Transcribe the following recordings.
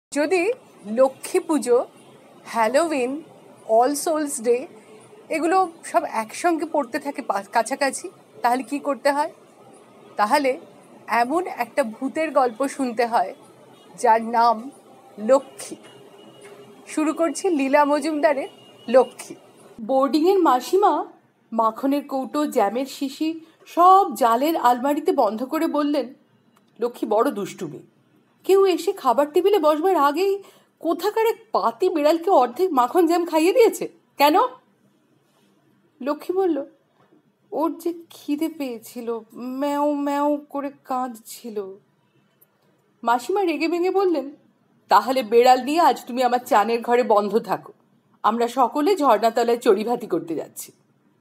যদি লক্ষ্মী পুজো, Halloween, all sols day এগুলো সব একসঙ্গে পড়তে থাকে কাছাকাছি, তাহলে কি করতে হয়? তাহলে এমন একটা ভূতের গল্প শুনতে হয় যার নাম লক্ষ্মী। শুরু করছি লীলা মজুমদারের লক্ষ্মী। বোর্ডিংয়ের মাসিমা মাখনের কৌটো, জ্যামের শিশি সব জালের আলমারিতে বন্ধ করে বললেন, লক্ষ্মী বড় দুষ্টুমি। কেউ এসে খাবার টেবিলে বসবার আগেই কোথাকার এক পাতি বিড়ালকে অর্ধেক মাখন জ্যাম খাইয়ে দিয়েছে। কেন? লক্ষ্মী বলল, ওর যে খিদে পেয়েছিল, ম্যাও ম্যাও করে কাঁদছিল। মাসিমা রেগে ভেঙে বললেন, তাহলে বেড়াল নিয়ে আজ তুমি আমার চানের ঘরে বন্ধ থাকো, আমরা সকলে ঝর্ণাতলায় চড়িভাতি করতে যাচ্ছি।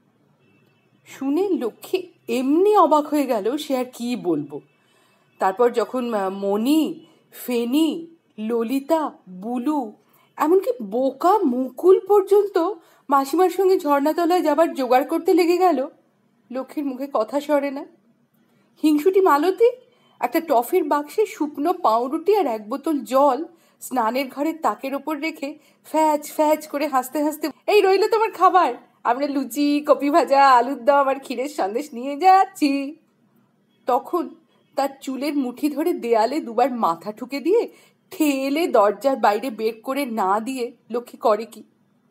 শুনে লক্ষ্মী এমনি অবাক হয়ে গেল, সে আর কি বলবো। তারপর যখন মণি, ফেনি, ললিতা, বুলু, এমনকি বোকা মুকুল পর্যন্ত মাসিমার সঙ্গে ঝর্ণাতলায় যাবার জোগাড় করতে লেগে গেল, লক্ষ্মীর মুখে কথা সরে না। হিংসুটি মালতী একটা টফির বাক্সে শুকনো পাউরুটি আর এক বোতল জল স্নানের ঘরের তাকের ওপর রেখে ফ্যাচ ফ্যাচ করে হাসতে হাসতে, এই রইল তোমার খাবার, আমরা লুচি, কপি ভাজা, আলুর দম আর ক্ষীরের সন্দেশ নিয়ে যাচ্ছি। তখন তার চুলের মুঠি ধরে দেয়ালে দুবার মাথা ঠুকে দিয়ে ঠেলে দরজার বাইরে বের করে না দিয়ে লক্ষ্মী করে কি?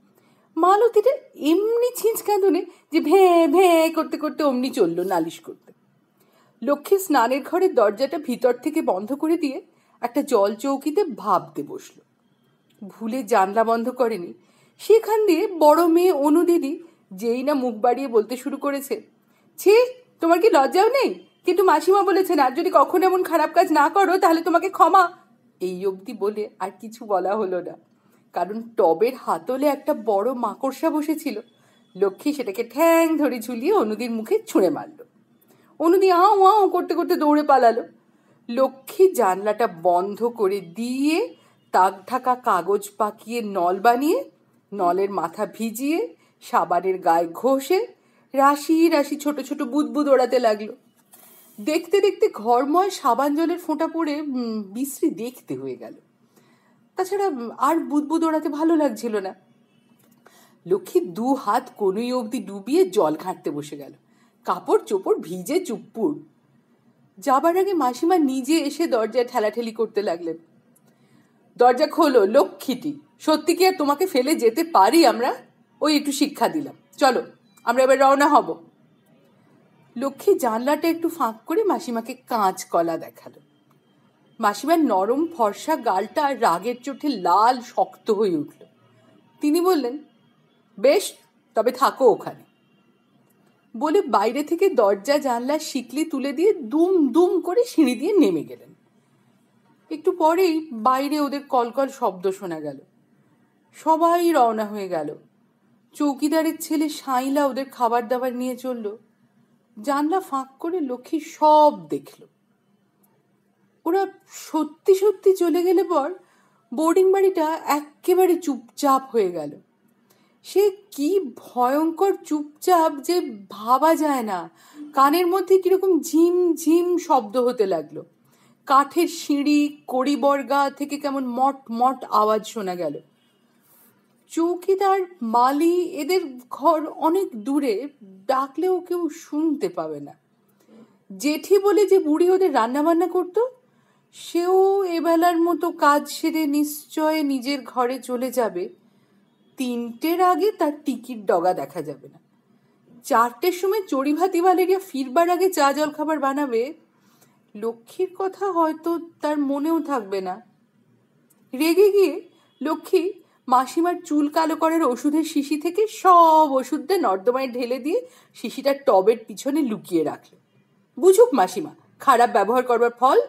মালতীটা এমনি ছিঁচ কাঁদুনে যে ভ্যাঁ ভ্যাঁ করতে করতে অমনি চলল নালিশ করতে। লক্ষ্মী স্নানের ঘরের দরজাটা ভিতর থেকে বন্ধ করে দিয়ে একটা জল চৌকিতে ভাবতে বসল। ভুলে জানলা বন্ধ করেনি, সেখান দিয়ে বড় মেয়ে অনুদিদি যেই না মুখ বাড়িয়ে বলতে শুরু করেছে, ছি, তোমার কি লজ্জাও নেই? কিন্তু মাসিমা বলেছেন আর যদি কখনো এমন খারাপ কাজ না করো তাহলে তোমাকে ক্ষমা। এই অবধি বলে আর কিছু বলা হলো না, কারণ টবের হাতলে একটা বড় মাকড়সা বসেছিল। লক্ষ্মী সেটাকে ঠ্যাং ধরে ঝুলিয়ে অনুদির মুখে ছুঁড়ে মারল। অনুদি আও আও করতে করতে দৌড়ে পালালো। লক্ষ্মী জানলাটা বন্ধ করে দিয়ে তাক ঢাকা কাগজ পাকিয়ে নল বানিয়ে, নলের মাথা ভিজিয়ে, সাবানের গায়ে ঘষে রাশি রাশি ছোট ছোট বুদবুদ ওড়াতে লাগলো। দেখতে দেখতে ঘরময় সাবান জলের ফোঁটা পড়ে বিশ্রী দেখতে হয়ে গেল। তাছাড়া আর বুদবুদ ওড়াতে ভালো লাগছিল না। লক্ষ্মী 2 হাত কনুই অবধি ডুবিয়ে জল ঘাঁটতে বসে গেল, কাপড় চোপড় ভিজে চুপ্পুর। যাবার আগে মাসিমা নিজে এসে দরজায় ঠেলাঠেলি করতে লাগলেন, দরজা খোলো লক্ষ্মীটি, সত্যি কি আর তোমাকে ফেলে যেতে পারি আমরা? ওই একটু শিক্ষা দিলাম, চলো আমরা এবার রওনা হব। লক্ষ্মী জানলাটা একটু ফাঁক করে মাসিমাকে কাঁচ কলা দেখালো। মাসিমার নরম ফর্সা গালটা রাগের চোটে লাল শক্ত হয়ে উঠল। তিনি বললেন, বেশ, তবে থাকো ওখানে, বলে বাইরে থেকে দরজা জানলা শিকলি তুলে দিয়ে দুম দুম করে সিঁড়ি দিয়ে নেমে গেলেন। একটু পরেই বাইরে ওদের কলকল শব্দ শোনা গেল। সবাই রওনা হয়ে গেল। চৌকিদারের ছেলে সাইলা ওদের খাবার দাবার নিয়ে চলল। জানলা ফাঁক করে লক্ষ্মী সব দেখল। ওরা সত্যি সত্যি চলে গেলে পর বোর্ডিং বাড়িটা একেবারে চুপচাপ হয়ে গেল। সে কি ভয়ঙ্কর চুপচাপ যে ভাবা যায় না। কানের মধ্যে কিরকম ঝিম ঝিম শব্দ হতে লাগলো। কাঠের সিঁড়ি, কড়িবর্গা থেকে কেমন মট মট আওয়াজ শোনা গেল। চৌকিদার, মালি এদের ঘর অনেক দূরে, ডাকলেও কেউ শুনতে পাবে না। জেঠি বলে যে বুড়ি ওদের রান্না বান্না করতো, সেও এবেলার মতো কাজ সেরে নিশ্চয় নিজের ঘরে চলে যাবে। 3টের আগে তার টিকিট ডগা দেখা যাবে না। 4টের সময় চড়িভাতি বালেরিয়া ফিরবার আগে চা জল খাবার বানাবে। লক্ষ্মীর কথা হয়তো তার মনেও থাকবে না। রেগে গিয়ে লক্ষ্মী মাসিমার চুল কালো করার ওষুধের শিশি থেকে সব ওষুধটা নর্দমায় ঢেলে দিয়ে শিশিটা টবের পিছনে লুকিয়ে রাখল। বুঝুক মাসিমা খারাপ ব্যবহার করবার ফল।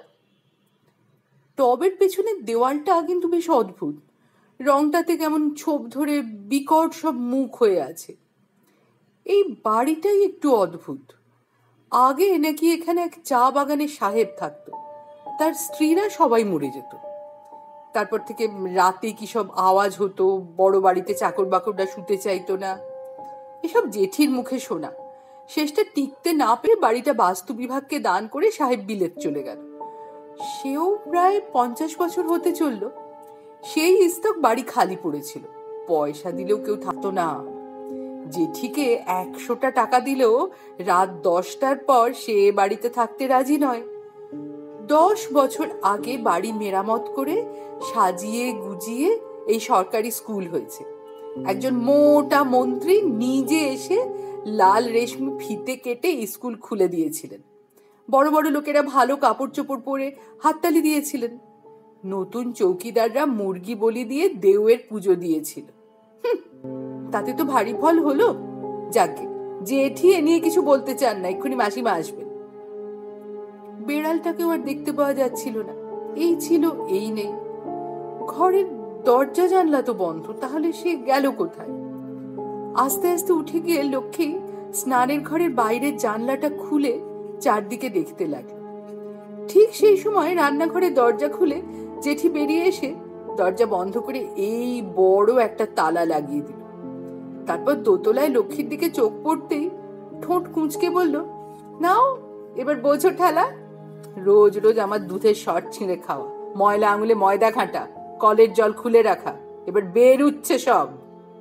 টবের পেছনের দেওয়ালটা কিন্তু বেশ অদ্ভুত, রংটাতে কেমন ছোপ ধরে বিকট সব মুখ হয়ে আছে। এই বাড়িটাই একটু অদ্ভুত। আগে নাকি এখানে এক চা বাগানের সাহেব থাকতো, তার স্ত্রীরা সবাই মরে যেত। তারপর থেকে রাতে কি সব আওয়াজ হতো, বড় বাড়িতে চাকর বাকররা শুতে চাইতো না, এসব জেঠির মুখে শোনা। শেষটা টিকতে না পেরে বাড়িটা বাস্তু বিভাগকে দান করে সাহেব বিলেত চলে গেল। সেও প্রায় 50 বছর হতে চলল। সেই ইস্তক বাড়ি খালি পড়েছিল, পয়সা দিলেও কেউ থাকতো না। জেঠিকে 100টা টাকা দিলেও রাত 10টার পর সে বাড়িতে থাকতে রাজি নয়। 10 বছর আগে বাড়ি মেরামত করে সাজিয়ে গুজিয়ে এই সরকারি স্কুল হয়েছে। একজন মোটা মন্ত্রী নিজে এসে লাল রেশমি ফিতে কেটে স্কুল খুলে দিয়েছিলেন। বড় বড় লোকেরা ভালো কাপড় চোপড় পরে হাততালি দিয়েছিলেন। নতুন চৌকিদাররা মুরগি বলি দিয়ে দেউয়ের পুজো দিয়েছিল। তাতে তো ভারী ফল হলো। যাকে জেঠি এ নিয়ে কিছু বলতে চান না, এক্ষুনি মাসিমা আসবেন। বেড়ালটাকেও আর দেখতে পাওয়া যাচ্ছিল না। এই ছিল এই নেই। ঘরের দরজা জানলা তো বন্ধ, তাহলে সে গেল কোথায়? আস্তে আস্তে উঠে গিয়ে লক্ষ্মী স্নানের ঘরের বাইরের জানলাটা খুলে চারদিকে দেখতে লাগলো। ঠিক সেই সময় রান্নাঘরের দরজা খুলে জেঠি বেরিয়ে এসে দরজা বন্ধ করে এই বড় একটা তালা লাগিয়ে দিল। তারপর দোতলায় লক্ষ্মীর দিকে চোখ পড়তেই ঠোঁট কুঁচকে বলল, নাও এবার বোঝো ঠেলা। রোজ রোজ আমার দুধের শর্ট ছিঁড়ে খাওয়া, ময়লা আঙুলে ময়দা ঘাঁটা, কলের জল খুলে রাখা, এবার বের উঠছে সব।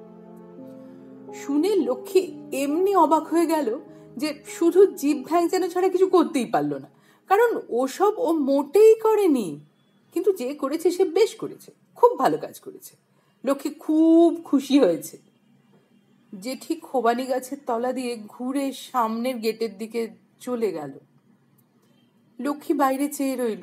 শুনে লক্ষ্মী এমনি অবাক হয়ে গেল যে শুধু জিভ ভ্যাংচানো ছাড়া কিছু করতেই পারল না, কারণ ওসব ও মোটেই করেনি। কিন্তু যে করেছে সে বেশ করেছে, খুব ভালো কাজ করেছে। লক্ষ্মী খুব খুশি হয়েছে। জেঠি খোবানি গাছের তলা দিয়ে ঘুরে সামনের গেটের দিকে চলে গেল। লক্ষ্মী বাইরে চেয়ে রইল।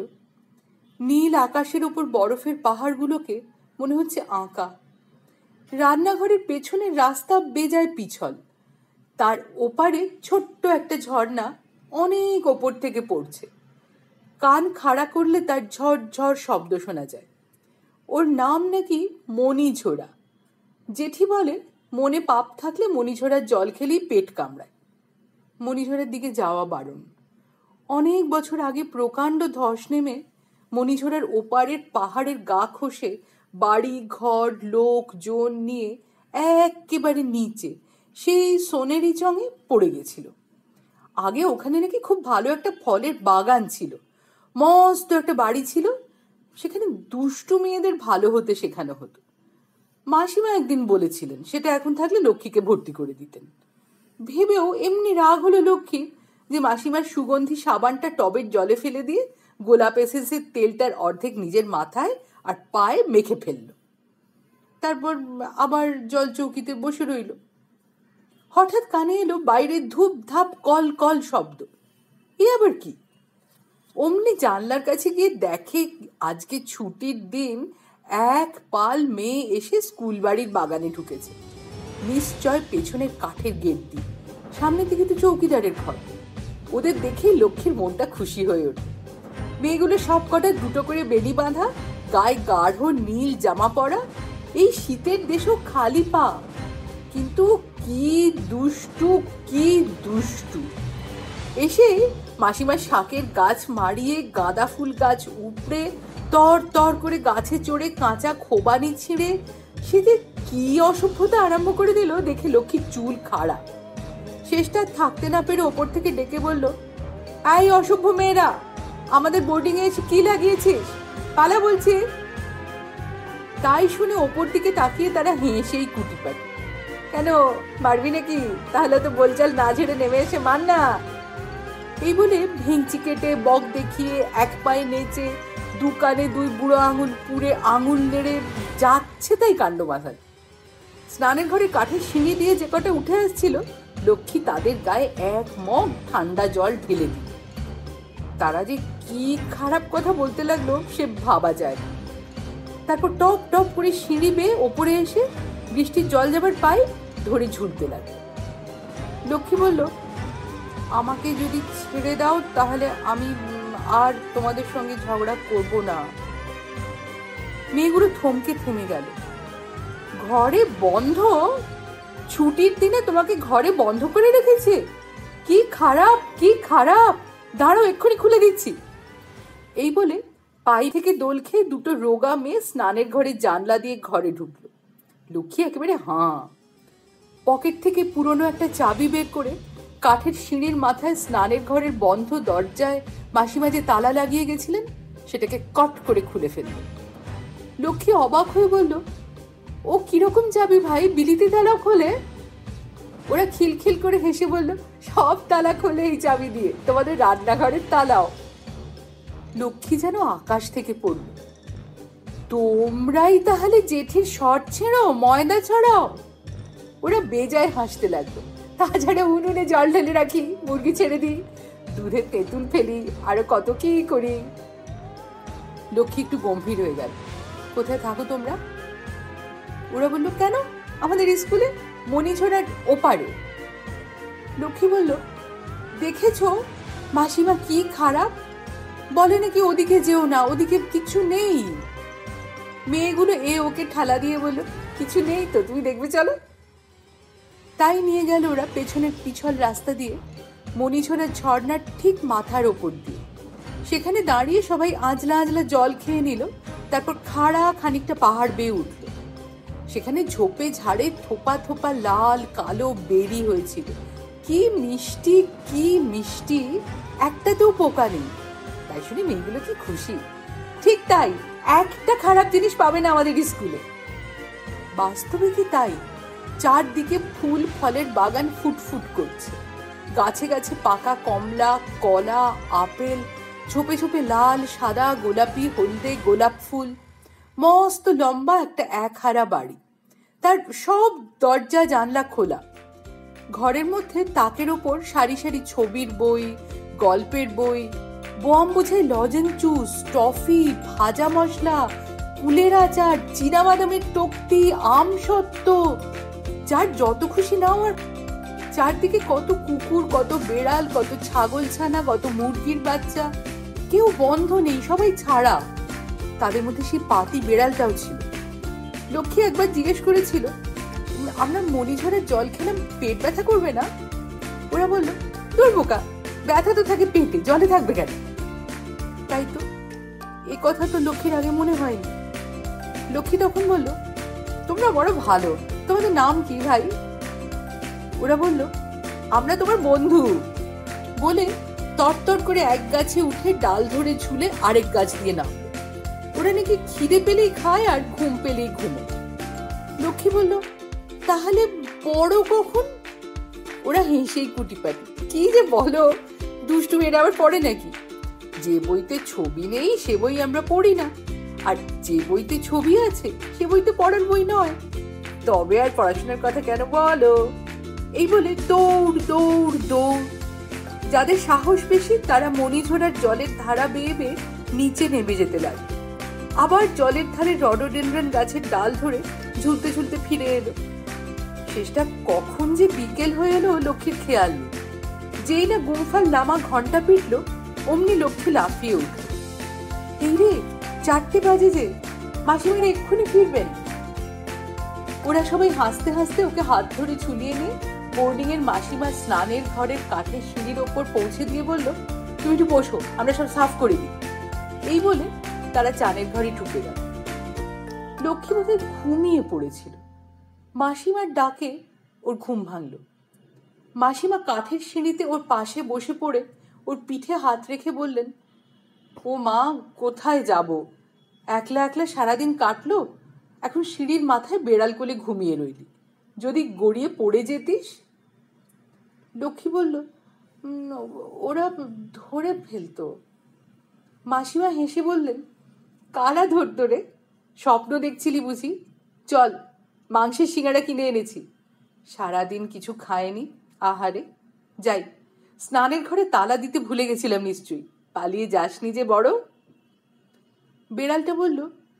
নীল আকাশের ওপর বরফের পাহাড়গুলোকে মনে হচ্ছে আঁকা। রান্নাঘরের পেছনের রাস্তা বেজায় পিছল, তার ওপারে ছোট্ট একটা ঝর্ণা অনেক ওপর থেকে পড়ছে। কান খাড়া করলে তার ঝড় ঝড় শব্দ শোনা যায়। ওর নাম নাকি মণিঝোড়া। জেঠি বলে মনে পাপ থাকলে মণিঝোড়ার জল খেলেই পেট কামড়ায়। মণিঝোড়ার দিকে যাওয়া বারণ। অনেক বছর আগে প্রকাণ্ড ধস নেমে মণিঝোড়ার ওপারের পাহাড়ের গা খসে বাড়ি ঘর লোকজন নিয়ে একেবারে নিচে সেই সোনেরি চঙে পড়ে গেছিল। আগে ওখানে নাকি খুব ভালো একটা ফলের বাগান ছিল, মস্ত একটা বাড়ি ছিল, সেখানে দুষ্টু মেয়েদের ভালো হতে শেখানো হতো। মাসিমা একদিন বলেছিলেন সেটা এখন থাকলে লক্ষ্মীকে ভর্তি করে দিতেন। ভেবেও এমনি রাগ হলো লক্ষ্মী যে মাসিমার সুগন্ধি সাবানটা টবের জলে ফেলে দিয়ে গোলাপ এসেন্সের তেলটার অর্ধেক নিজের মাথায় আর পায়ে মেখে ফেলল। তারপর আবার জল চৌকিতে বসে রইল। হঠাৎ কানে এলো বাইরে ধূপ ধাপ কল কল শব্দ। এ আবার কি? অমনি জানলার কাছে গিয়ে দেখে আজকে ছুটির দিন এক পাল মেয়ে এসে স্কুল বাড়ির বাগানে ঢুকেছে। নিশ্চয় পেছনের কাঠের গেট দিয়ে। সামনের দিকে তো চৌকিদারের ঘর। ওদের দেখে লক্ষ্মীর মনটা খুশি হয়ে ওঠে। মেয়েগুলো সব কটা দুটো করে বেনি বাঁধা, গায়ে গাঢ় নীল জামা পরা, এই শীতের দেশও খালি পা। কিন্তু কি দুষ্টু, কি দুষ্টু! এসে মাসিমার শাকের গাছ মারিয়ে, গাঁদা ফুল গাছ উপড়ে, তর তর করে গাছে চড়ে কাঁচা খোবানি ছিঁড়ে সে যে কি অসভ্যতা আরম্ভ করে দিল দেখে লক্ষ্মীর চুল খাড়া। শেষটা থাকতে না পেরে ওপর থেকে ডেকে বলল, এই অসভ্য মেয়েরা, আমাদের বোর্ডিং এ এসে কি লাগিয়েছিস? পালা বলছি। তাই শুনে ওপর দিকে তাকিয়ে তারা হেসেই কুটি পাটি। কেন মারবি নাকি? তাহলে তো বলচাল না ঝেড়ে নেমে এসে মান না। এই বলে ভেঙচি কেটে বক দেখিয়ে এক পায়ে নেচে দু কানে দুই বুড়ো আঙুল পুড়ে আঙুল নেড়ে যাচ্ছে তাই কাণ্ড বাঁধায়। স্নানের ঘরে কাঠের সিঁড়ি দিয়ে যে কটা উঠে আসছিল লক্ষ্মী তাদের গায়ে এক মগ ঠান্ডা জল ঢেলে দিল। তারা যে কি খারাপ কথা বলতে লাগলো সে ভাবা যায় না। তারপর টপ টপ করে সিঁড়ি বেয়ে ওপরে এসে বৃষ্টির জল যাবার পায়ে ধরে ঝুলতে লাগলো। লক্ষ্মী বলল, আমাকে যদি ছেড়ে দাও তাহলে আমি আর তোমাদের সঙ্গে ঝগড়া করব না। মেয়েগুলো থমকে থেমে গেল। ঘরে বন্ধ? ছুটির দিনে তোমাকে ঘরে বন্ধ করে রেখেছে? কি খারাপ, কি খারাপ! দাঁড়াও, এক্ষুনি খুলে দিচ্ছি। এই বলে পাই থেকে দোল খেয়ে দুটো রোগা মেয়ে স্নানের ঘরে জানলা দিয়ে ঘরে ঢুকলো। লক্ষ্মী একেবারে হাঁ। পকেট থেকে পুরনো একটা চাবি বের করে কাঠের সিঁড়ির মাথায় স্নানের ঘরের বন্ধ দরজায় মাসিমা যে তালা লাগিয়ে গেছিলেন সেটাকে কট করে খুলে ফেলল। লক্ষ্মী অবাক হয়ে বলল, ও কিরকম যাবি ভাই, বিলিতি তালা খোলে? ওরা খিলখিল করে হেসে বলল, সব তালা খোলে এই চাবি দিয়ে, তোমাদের রান্নাঘরের তালাও। লক্ষ্মী যেন আকাশ থেকে পড়ল, তোমরাই তাহলে জেঠির শর্ট ছেড়ো, ময়দা ছড়াও? ওরা বেজায় হাসতে লাগলো। তাছাড়া উনুনে জল ঢেলে রাখি, মুরগি ছেড়ে দিই, দুধে তেঁতুল ফেলি, আরো কত কি করি। লক্ষ্মী একটু গম্ভীর হয়ে গেল। কোথায় থাকো তোমরা? ওরা বলল, কেন, আমাদের স্কুলে, মণিঝোড়ার ওপারে। লক্ষ্মী বলল, দেখেছো মাসিমা কি খারাপ, বলে নাকি ওদিকে যেও না, ওদিকে কিছু নেই। মেয়েগুলো ওকে ঠালা দিয়ে বলল, কিছু নেই তো, তুমি দেখবে চলো। তাই নিয়ে গেল ওরা পেছনের পিছল রাস্তা দিয়ে মণিঝোড়ার ঝর্ণার ঠিক মাথার ওপর দিয়ে। সেখানে দাঁড়িয়ে সবাই আজলা আজলা জল খেয়ে নিল, তারপর খাড়া খানিকটা পাহাড় বেয়ে উঠল। সেখানে ঝোপে ঝাড়ে থোপা থোপা লাল কালো বেরি হয়েছিল। কি মিষ্টি, কি মিষ্টি, একটাতেও পোকা নেই। তাই শুনে মেয়েগুলো কি খুশি। ঠিক তাই, একটা খারাপ জিনিস পাবে না আমাদের স্কুলে। বাস্তবে কি তাই, চারদিকে ফুল ফলের বাগান ফুটফুট করছে। গাছে গাছে পাকা কমলা, কলা, আপেল, ঝোপে ঝোপে লাল, সাদা, গোলাপি, হলদে গোলাপ ফুল। মস্ত লম্বা একটা একহারা বাড়ি, তার সব দরজা জানলা খোলা। ঘরের মধ্যে তাকের ওপর সারি সারি ছবির বই, গল্পের বই, বোয়াম বোঝাই লজেন্সুস, টফি, ভাজা মশলা, কুলের আচার, চীনাবাদামের টক্তি, আম সত্ত্ব, যার যত খুশি নাও। আর চারদিকে কত কুকুর, কত বেড়াল, কত ছাগল ছানা, কত মুরগির বাচ্চা, কেউ বন্ধ নেই, সবাই ছাড়া। তাদের মধ্যে সেই পাতি বেড়ালটাও ছিল। লক্ষ্মী একবার জিজ্ঞেস করেছিল, আমরা মণিঝড়ের জল খেলাম, পেট ব্যথা করবে না? ওরা বলল, তোর বোকা, ব্যথা তো থাকে পেটে, জলে থাকবে কেন? তাই তো, এ কথা তো লক্ষ্মীর আগে মনে হয়নি। লক্ষ্মী তখন বলল, তোমরা বড় ভালো, তোমাদের নাম কি ভাই? ওরা বলল, আমরা তোমার বন্ধু। বলে তরতর করে এক গাছে উঠে ডাল ধরে ঝুলে আরেক গাছ দিয়ে নামলো। ওরা নাকি খিদে পেলেই খায় আর ঘুম পেলেই ঘুমোয়। লক্ষ্মী বলল, তাহলে বড় কখন? ওরা হেসেই কুটিপাটি, কি যে বলো, দুষ্টু মেয়েরা আবার পড়ে নাকি? যে বইতে ছবি নেই সে বই আমরা পড়ি না, আর যে বইতে ছবি আছে সে বইতে পড়ার বই নয়। তবে আর পড়াশোনার কথা কেন বলো? এই বলে দৌড় দৌড় দৌড়। যাদের সাহস বেশি তারা মণিঝোড়ার জলের ধারা বেয়ে বেয়ে নিচে নেমে যেতে লাগলো। আবার জলের ধারে রডোডেনড্রন গাছের ডাল ধরে ঝুলতে ঝুলতে ফিরে এলো। শেষটা কখন যে বিকেল হয়ে এলো লক্ষ্মীর খেয়াল নেই। যেই না গুমফার লামা ঘন্টা পিটলো, অমনি লক্ষ্মী লাফিয়ে উঠল। এই রে, 4টে বাজে যে, মাসিমারা এক্ষুনি ফিরবেন। ওরা সবাই হাসতে হাসতে ওকে হাত ধরে ঝুলিয়ে নিয়ে বোর্ডিং এর মাসিমার স্নানের ঘরের কাঠের সিঁড়ির ওপর পৌঁছে দিয়ে বলল, তুমি একটু বসো, আমরা সব সাফ করে দিই। এই বলে তারা চানের ঘরে ঢুকে গেল। লক্ষ্মী বোধহয় ঘুমিয়ে পড়েছিল। মাসিমার ডাকে ওর ঘুম ভাঙল। মাসিমা কাঠের সিঁড়িতে ওর পাশে বসে পড়ে ওর পিঠে হাত রেখে বললেন, ও মা, কোথায় যাব? একলা একলা সারাদিন কাটলো, এখন সিঁড়ির মাথায় বেড়াল কোলে ঘুমিয়ে রইলি, যদি গড়িয়ে পড়ে যেতিস। লক্ষ্মী বলল, ওরা ধরে ফেলতো। মাসিমা হেসে বললেন, কারা ধরতো রে? স্বপ্ন দেখছিলি বুঝি? চল, মাংসের সিঙ্গাড়া কিনে এনেছি। সারাদিন কিছু খায়নি, আহারে। যাই, স্নানের ঘরে তালা দিতে ভুলে গেছিলাম নিশ্চয়ই, পালিয়ে যাসনি যে বড়। বেড়ালটা বলল,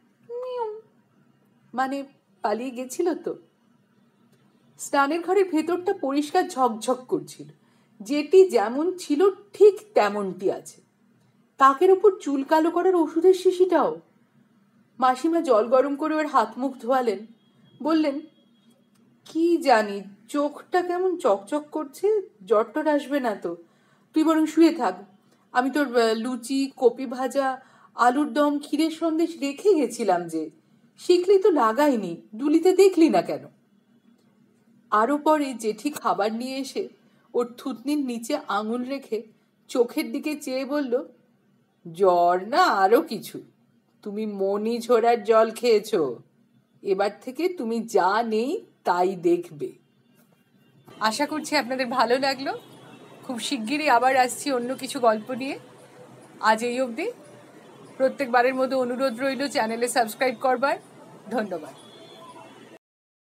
মানে পালিয়ে গেছিল তো। স্নানের ঘরের ভেতরটা পরিষ্কার ঝকঝক করছিল, যেটি যেমন ছিল ঠিক তেমনটি আছে। তাকের ওপর চুল কালো করার ওষুধের শিশিটাও। মাসিমা জল গরম করে ওর হাত মুখ ধোয়ালেন, বললেন, কি জানি, চোখটা কেমন চকচক করছে, জ্বরটর আসবে না তো, তুই বরং শুয়ে থাক। আমি তোর লুচি, কপি ভাজা, আলুর দম, ক্ষীরের সন্দেশ রেখে গেছিলাম যে, শিখলি তো লাগাইনি, ডুলিতে দেখলি না কেন? আরো পরে জেঠি খাবার নিয়ে এসে ওর থুতনির নিচে আঙুল রেখে চোখের দিকে চেয়ে বলল, জ্বর না আরো কিছু, তুমি মনি ঝোড়ার জল খেয়েছো, এবার থেকে তুমি যা নেই তাই দেখবে। আশা করছি আপনাদের ভালো লাগলো। খুব শিগগিরই আবার আসছি অন্য কিছু গল্প নিয়ে। আজ এই অবধি। প্রত্যেকবারের মতো অনুরোধ রইল চ্যানেলে সাবস্ক্রাইব করবার। ধন্যবাদ।